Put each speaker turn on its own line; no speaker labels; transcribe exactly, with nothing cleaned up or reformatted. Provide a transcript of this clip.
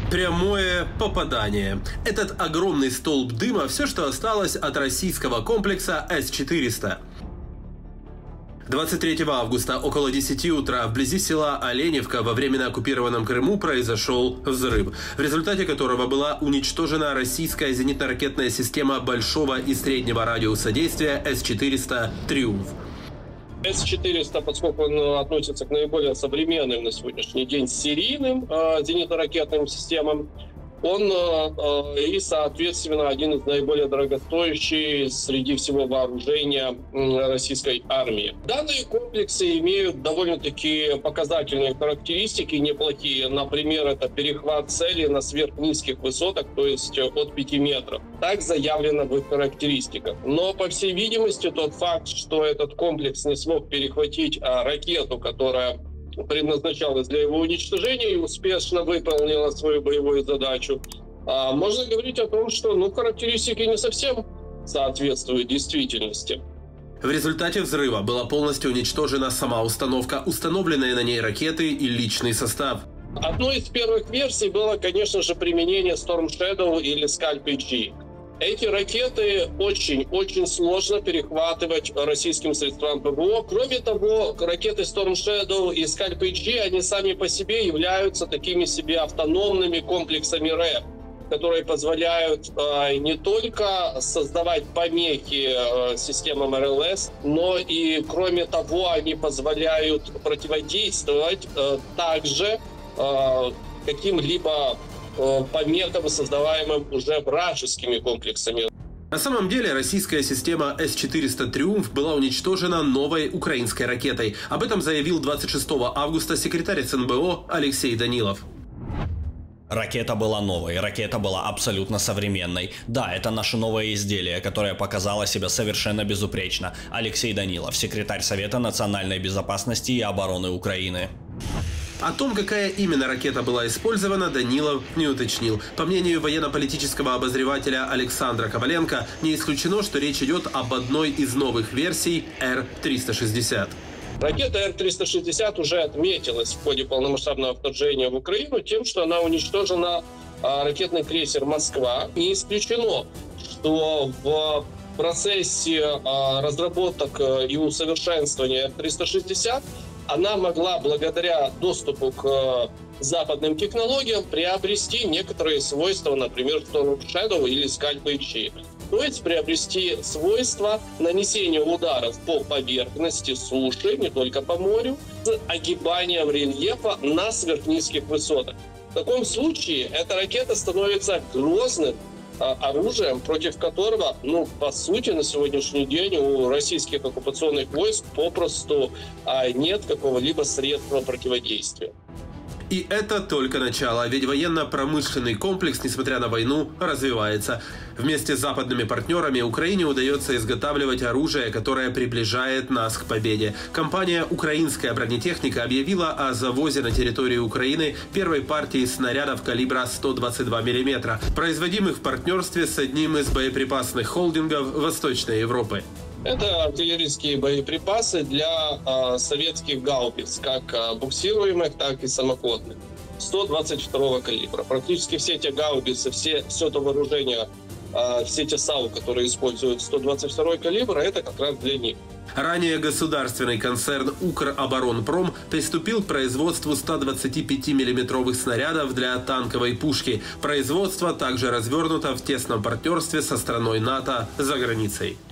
Прямое попадание. Этот огромный столб дыма – все, что осталось от российского комплекса С четыреста. двадцать третьего августа около десяти утра вблизи села Оленевка во временно оккупированном Крыму произошел взрыв, в результате которого была уничтожена российская зенитно-ракетная система большого и среднего радиуса действия С четыреста «Триумф».
С четыреста, поскольку он относится к наиболее современным на сегодняшний день серийным э, зенитно-ракетным системам, он э, и, соответственно, один из наиболее дорогостоящих среди всего вооружения э, российской армии. Данные комплексы имеют довольно-таки показательные характеристики, неплохие. Например, это перехват цели на сверхнизких высотах, то есть от пяти метров. Так заявлено в их характеристиках. Но, по всей видимости, тот факт, что этот комплекс не смог перехватить а, ракету, которая предназначалась для его уничтожения и успешно выполнила свою боевую задачу, а, можно говорить о том, что ну, характеристики не совсем соответствуют действительности.
В результате взрыва была полностью уничтожена сама установка, установленные на ней ракеты и личный состав.
Одной из первых версий было, конечно же, применение Storm Shadow или Scalp эйч джи. Эти ракеты очень-очень сложно перехватывать российским средствам ПВО. Кроме того, ракеты Storm Shadow и Scalp эйч джи, они сами по себе являются такими себе автономными комплексами РЭП, которые позволяют э, не только создавать помехи э, системам эр эл эс, но и, кроме того, они позволяют противодействовать э, также э, каким-либо помехам, создаваемым уже вражескими комплексами.
На самом деле российская система С четыреста «Триумф» была уничтожена новой украинской ракетой. Об этом заявил двадцать шестого августа секретарь эс эн бэ о Алексей Данилов.
Ракета была новой, ракета была абсолютно современной. Да, это наше новое изделие, которое показало себя совершенно безупречно. Алексей Данилов, секретарь Совета национальной безопасности и обороны Украины.
О том, какая именно ракета была использована, Данилов не уточнил. По мнению военно-политического обозревателя Александра Коваленко, не исключено, что речь идет об одной из новых версий Р триста шестьдесят.
Ракета Р триста шестьдесят уже отметилась в ходе полномасштабного вторжения в Украину тем, что она уничтожила а, ракетный крейсер «Москва». Не исключено, что в процессе а, разработок и усовершенствования Р триста шестьдесят она могла, благодаря доступу к западным технологиям, приобрести некоторые свойства, например, Storm Shadow или Scalp эйч джи. То есть приобрести свойства нанесения ударов по поверхности суши, не только по морю, с огибанием рельефа на сверхнизких высотах. В таком случае эта ракета становится грозным оружием, против которого, ну, по сути, на сегодняшний день у российских оккупационных войск попросту а, нет какого-либо средства противодействия.
И это только начало, ведь военно-промышленный комплекс, несмотря на войну, развивается. Вместе с западными партнерами Украине удается изготавливать оружие, которое приближает нас к победе. Компания «Украинская бронетехника» объявила о завозе на территорию Украины первой партии снарядов калибра сто двадцать два миллиметра, производимых в партнерстве с одним из боеприпасных холдингов Восточной Европы.
Это артиллерийские боеприпасы для э, советских гаубиц, как э, буксируемых, так и самоходных, сто двадцать второго калибра. Практически все те гаубицы, все, все то вооружение, э, все те САУ, которые используют сто двадцать второй калибр, это как раз для них.
Ранее государственный концерн «Укроборонпром» приступил к производству ста двадцати пяти миллиметровых снарядов для танковой пушки. Производство также развернуто в тесном партнерстве со страной НАТО за границей.